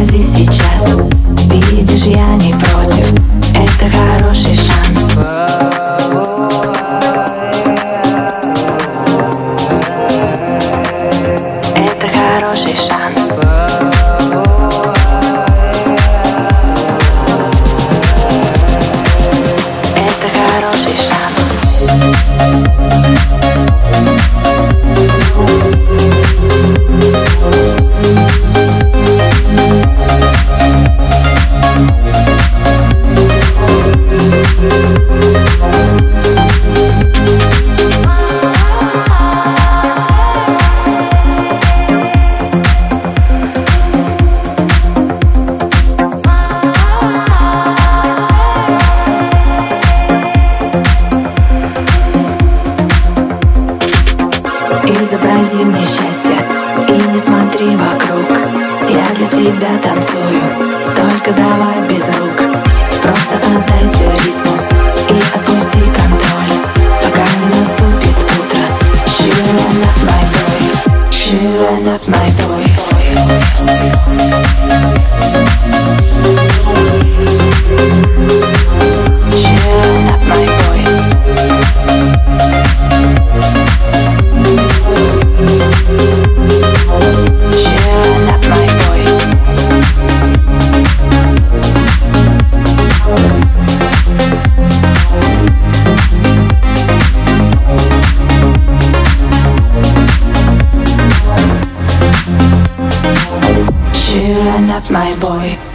изобрази сейчас. Видишь, я не против, это хороший шанс. Это хороший шанс. Это хороший шанс. Изобрази мне счастье и не смотри вокруг. Я для тебя танцую, только давай без рук. Просто отдайся ритму и отпусти контроль, пока не наступит утро. Cheering up my boy, cheering up my boy. Cheering up my boy. Cheering up my boy. Cheering up my boy.